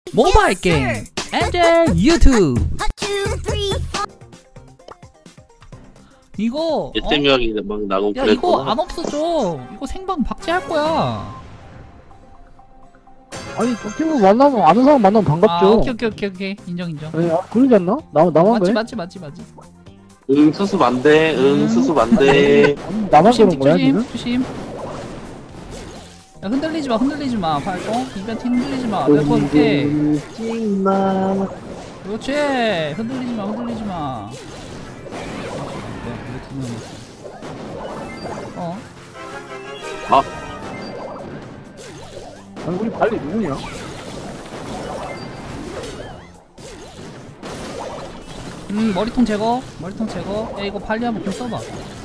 모바일 게임 엔젤 유튜브. 이거 예tem명이 막 나고 야 그랬구나. 이거 안 없어져. 이거 생방 박제할 거야. 아니 친구 만나면 아는 사람 만나면 아 반갑죠. 오케이 인정. 네, 그러지 않나? 나만 그래? 맞지. 응 수습 안돼. 응 수습 안돼. 아니, 나만 그런 거야 지금? 조심. 야 흔들리지 마. 발동 이벤트 흔들리지 마. 내가 도와줄게. 찡마. 그렇지. 흔들리지 마. 아 아니 우리 발리 누구냐? 머리통 제거. 야 이거 발리 한번 좀 써봐.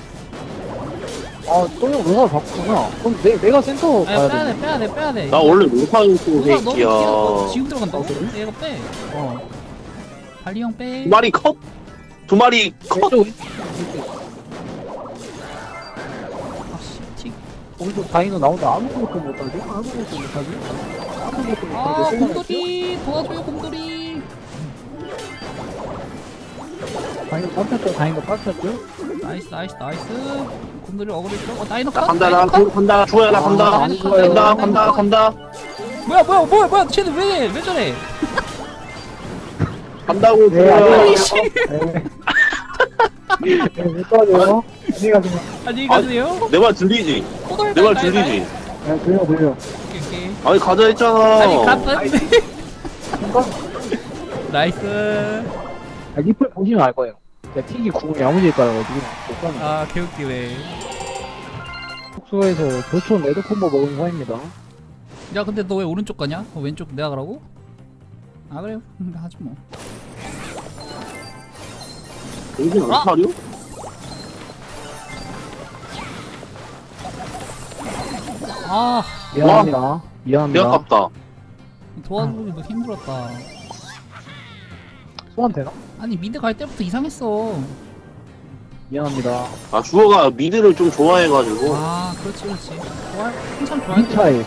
아 또형 너가 바꾸구나. 그럼 내가 센터 아 가야 돼. 빼야 돼. 나 원래 루팡 누가 너무 새끼야. 지금 들어간다고? 그래? 야, 이거 빼. 발리 형 빼. 두 마리 컷. 두 마리 컷. 왼쪽 아씨 틱. 오른쪽 다이너 나온다. 아무것도 못하지? 아 곰돌이 도와줘요 곰돌이. 다이너 빡쳤죠? 나이스. 곰돌이 어그리 줘. 나이너 나 컷. 간다 나이너 컷. 간다 죽어야 나 간다. 아, 간다. 뭐야 쟤는 왜 저래? 간다고 네, 죽어야. 아니 씨. 못 도와줘요. 안녕히 가세요. 내 말 들리지? 호돌 내 말 나이. 들리지? 네, 들려. 오케이. 아니 가자 했잖아. 아니 갔는데. 나이스. 리플 보시면 알 거예요. 제가 틱이 구멍이 야무지게 깔아가지고 못 가는. 아 개웃기네. 숙소에서 교촌 레드 콤보 먹은 사이입니다. 야 근데 너 왜 오른쪽 가냐? 왼쪽 내가 가라고? 아 그래 하지 뭐. 정신 안 아! 차려? 아 미안합니다. 배 아깝다. 도와주기 너 힘들었다. 소환 되나? 아니 미드 갈 때부터 이상했어. 미안합니다. 아 주호가 미드를 좀 좋아해가지고. 아 그렇지. 좋아 한참 좋아할 때. 2차에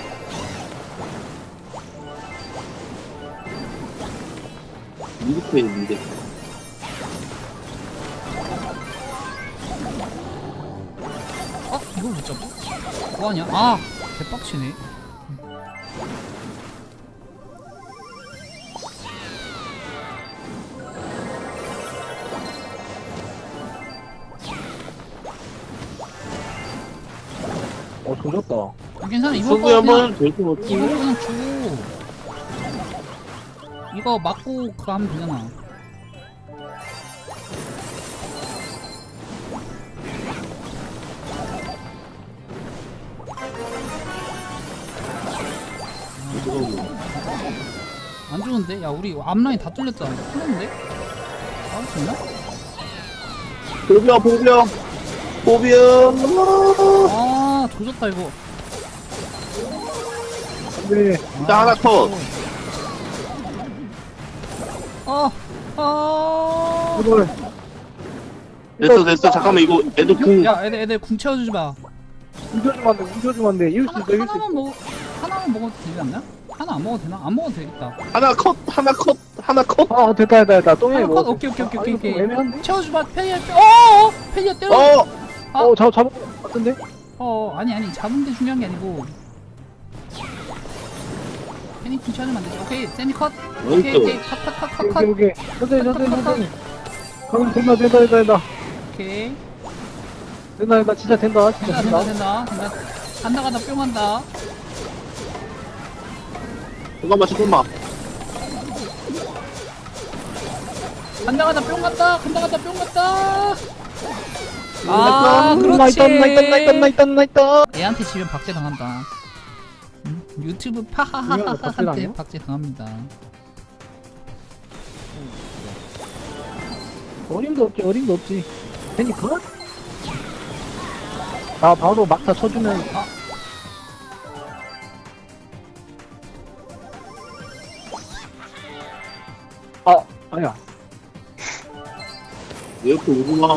미드페이 미드. 이걸 못 잡아? 뭐하냐? 아 개빡치네. 조졌다. 괜찮아 이번 승부 거 한번 그냥 될것 같지? 이거 그냥 주고 이거 맞고 그거 하면 되잖아. 안 좋은데? 야 우리 앞라인 다 뚫렸잖아. 뚫렸는데? 싸울 수 있나? 보병. 아 조졌다 이거. 근데 일단 하나 컷. 이걸 됐어. 잠깐만 이거 애도 궁. 야 애들 궁 채워주지 마. 움켜주면 안 돼. 이길 수 있어. 하나만 먹어도 되지 않나? 하나 안 먹어도 되나? 안 먹어도 되겠다. 하나 컷. 아, 됐다. 똥이 하나 컷. 먹었어. 오케이. 애매한데? 채워주마. 페리야 때려. 잡은 것 같은데? 아니 잡은 게 중요한 게 아니고 페니 궁 채워주면 안 되지. 오케이 세미 컷. 오케이 컷. 오케이. 천천히. 그럼 된다. 오케이 된다. 진짜 된다. 된다. 간다 뿅 한다. 잠깐만. 간다 뿅 갔다. 아 그렇지. 나 있다. 얘한테 지면 박제 당한다. 유튜브 파하하하한테 박제 당합니다. 어림도 없지. 괜히 그거? 나 바로 막타 쳐주면. 아니야. 왜 이렇게 오구나.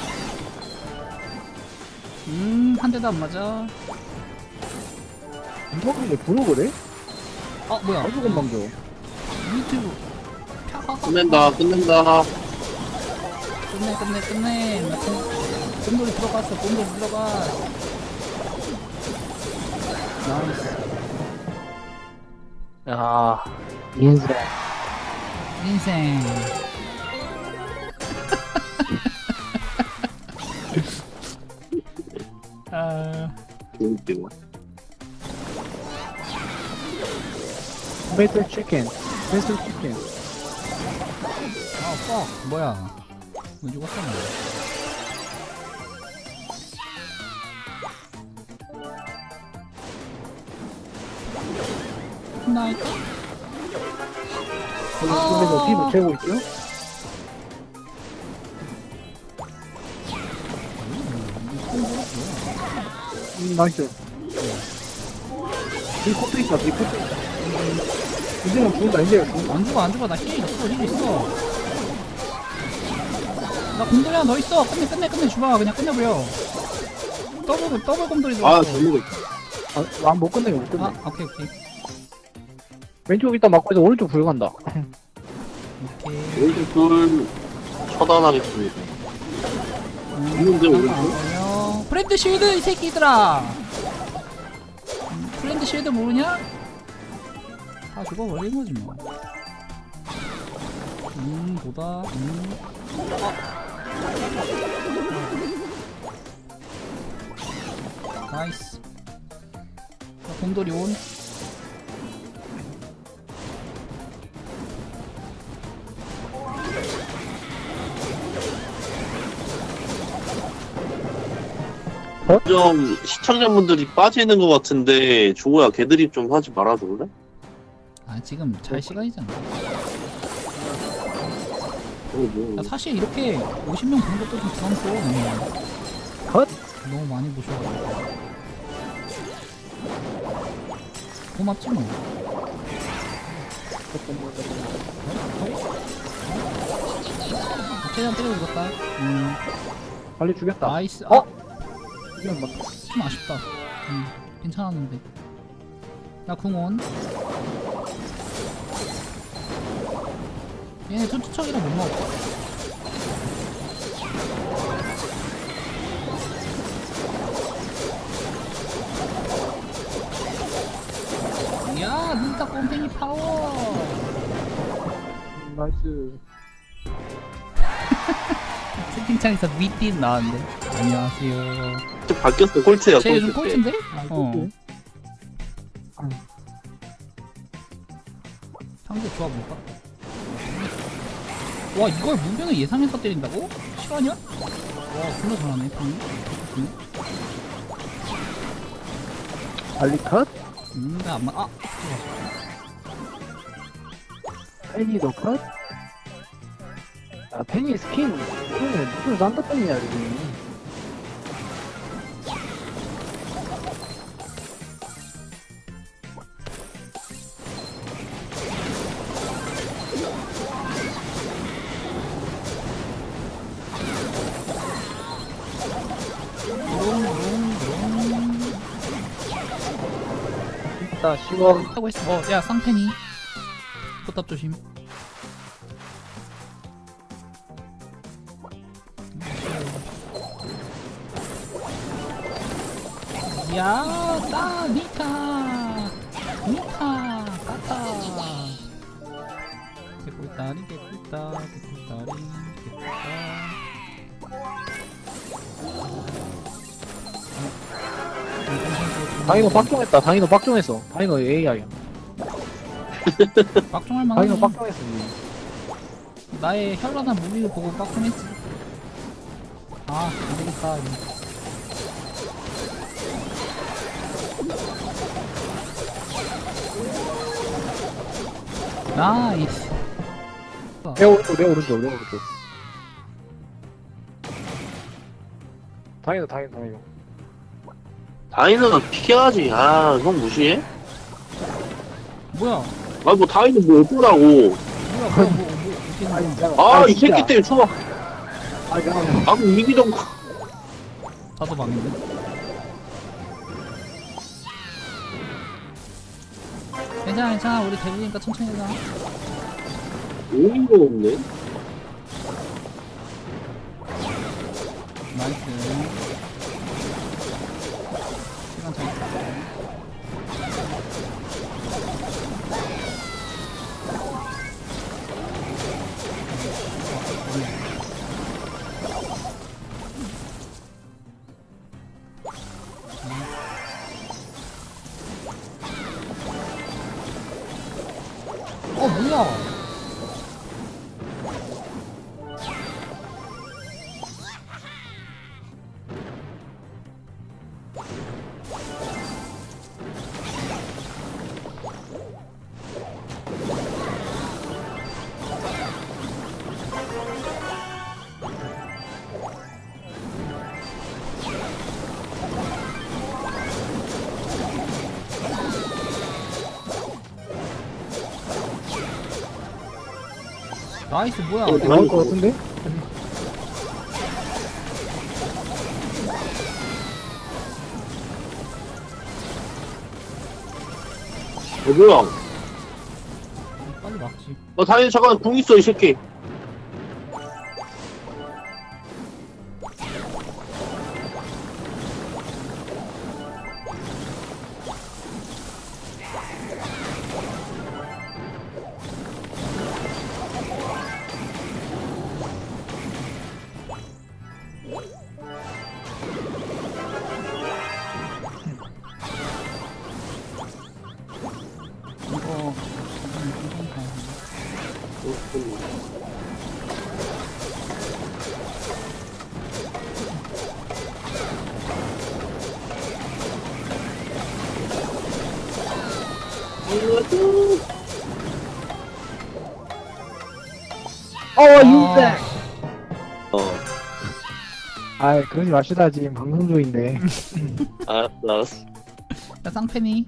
한 대도 안 맞아. 이거는 브로그래? 뭐야? 아주 금방 줘. 유튜브. 펴. 끝낸다. 끝내. 나 곰돌이 들어갔어. 곰돌이 들어가. 나이스. 야, 인생. 인생. 재밌게. 토마토 치킨. 토마토 치킨. 뭐야? 왜 죽었어, 나? 나이트? 거기서 피부 채우고 있죠? 나이스. 이 코트 있다, 이 코트 있다. 이제는 죽는다, 이제 죽는다. 안 죽어. 나 힐 있어. 나 곰돌이 하나 더 있어. 끝내 주마. 그냥 끝내버려. 더블 곰돌이 들어왔어. 재밌고. 못 끝내, 못 끝내. 오케이. 왼쪽 있다 맞고 해서 오른쪽 불간다. 오케이. 오른쪽 둘 처단하겠습니다. 있는데 오른쪽? 프렌드 쉴드 이 새끼들아. 프렌드 쉴드 모르냐? 다 죽어버리는 거지 뭐. 보다. 나이스. 곰돌이 온. 좀 시청자분들이 빠지는 것 같은데 조호야 걔들이 좀 하지 말아줄래? 지금 잘 시간이잖아. 뭐. 사실 이렇게 50명 보는 것도 좀 부담스러워. 컷? 너무 많이 보셔가지고. 고맙지 뭐. 최대한 때리고 죽었다. 빨리 죽였다. 나이스. 이건 막 좀 아쉽다. 괜찮았는데. 나 궁온. 얘네 투투척이라 못 먹었어. 야, 눈딱 꼼탱이 파워. 나이스. 채팅창에서 미띠 나왔는데. 안녕하세요. 좀 바뀌었어. 꼴찌야. 쟤 요즘 꼴찌. 꼴찌인데? 꼴찌. 상대 좋아 볼까? 와, 이걸 무빙을 예상해서 때린다고? 실화냐? 와, 존나 잘하네, 방이. 빨리 컷? 근데 안 맞, 페니도 컷? 페니 스킨. 무슨 산타 페니야, 지금. 있다, 10원. 하고 있어. 야, 쌍팬이. 포탑 조심. 야, 니타, 까타. 개꿀다리. 다이노 빡종했다. 다이노 빡종했어. 다이노 AI야. 빡종할 만하네. 다이노 빡종했어. 나의 현란한 무기를 보고 빡종했지. 안되겠다. 나이스. 내 오른쪽. 다이노. 다이너는 피하지. 형 무시해? 뭐야? 뭐 다이너 뭐 어쩌라고. 뭐야? 이 새끼 때문에 추워. 그럼 이기던가. 나도 망했네. 괜찮아 괜찮아 우리 대부니까 천천히 해자. 오인 거 없네. 나이스. 시간 잘 있어. 뭐야? 나이스 뭐야? 나올 것 같은데? 뭐야? 빨리 막지. 당연히 잠깐 궁 있어 이 새끼. 인생! 어. 아이, 그러지 마시다, 지금 방송 중인데. 알았어. 야 쌍팬이.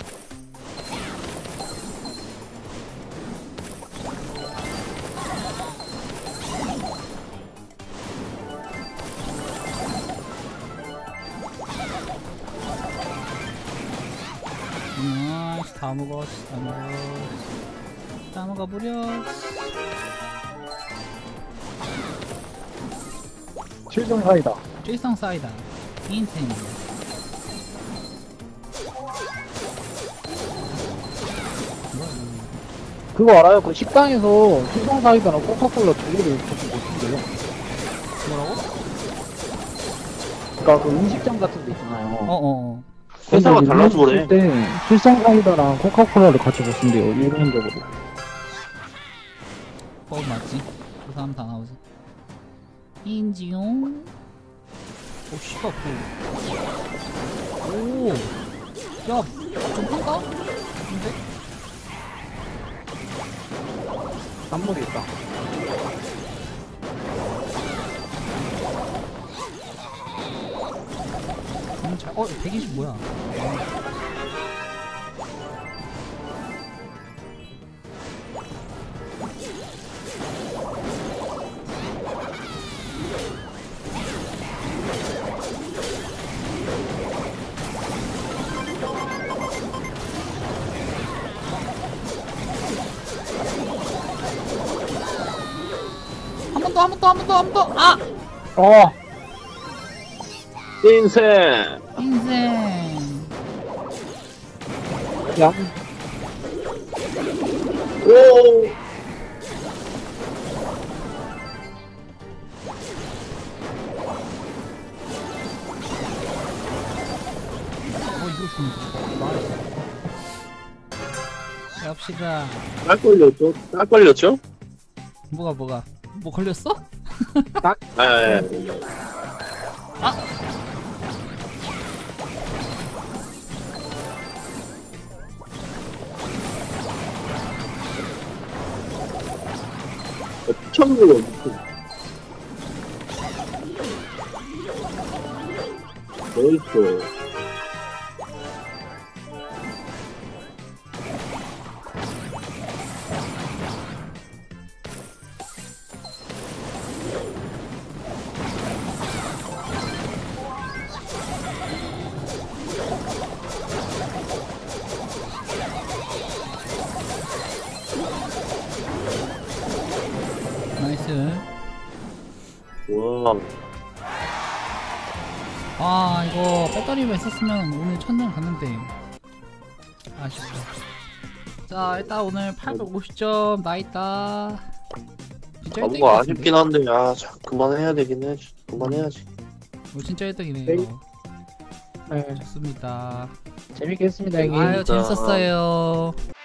다 먹었어. 다 먹어버려. 실종 사이다. 일상 사이다. 인생. 그거 알아요? 그 식당에서 실종 사이다랑 코카콜라 두 개를 같이 먹는데요. 뭐라고? 그니까 그 음식점 같은 데 있잖아요. 어어. 회사가 달라서 그래. 때 실종 사이다랑 코카콜라를 같이 먹는데요. 일반적으로. 맞지? 그 사람 다 나오지. 인지용. 오 씨가 오. 야, 좀 큰가? 근데? 단물이 있다. 잘. 120 뭐야? 한 번 더. 아! 인생. 야, 오. 이거 좋은데. 갑시다. 딱 걸렸죠? 뭐가? 뭐 걸렸어? 아. 미쳤네. 멋있어. 나이스. 와. 아 이거 배터리만 있었으면 오늘 천장 갔는데 아쉽다. 자 일단 오늘 850점 나있다. 진짜 가본 1등인 거 것 같은데? 아쉽긴 한데, 야, 그만해야 되긴 해. 그만해야지. 진짜 1등이네 네. 이거. 네, 좋습니다. 재밌게 했습니다, 형님. 아유 재밌었어요.